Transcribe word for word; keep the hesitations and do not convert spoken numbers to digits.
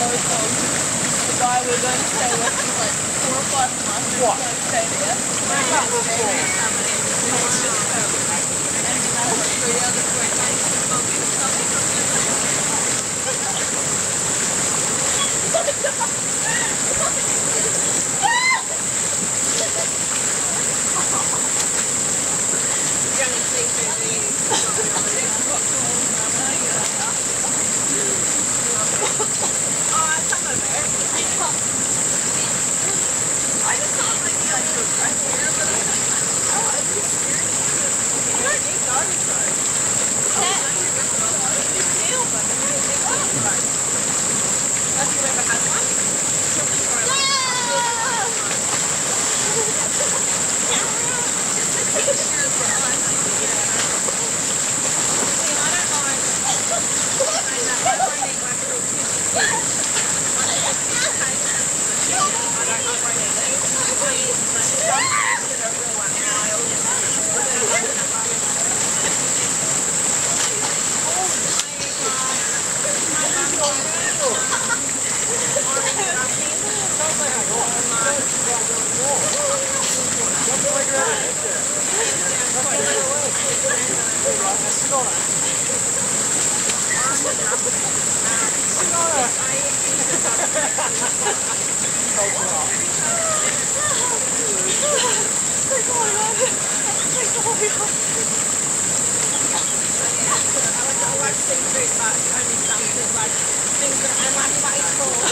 really cool. The guy we were going to stay with was like four or five from us. We were going to stay there. It's just perfect. And then I was three other I just thought like the idea of fresh air, but I was like, oh, I'd be serious. You don't need garbage though. Oh, no, you're good for all that. Big deal, but I don't think garbage though. Have you ever had one? Something for a just the texture of the ice, yeah. See, I don't mind. I know, I don't need like a little fish stick. I don't like fish cake. I don't like right now. I use like some fish that are real like mild. I like seafood, but only some, like things that I like, like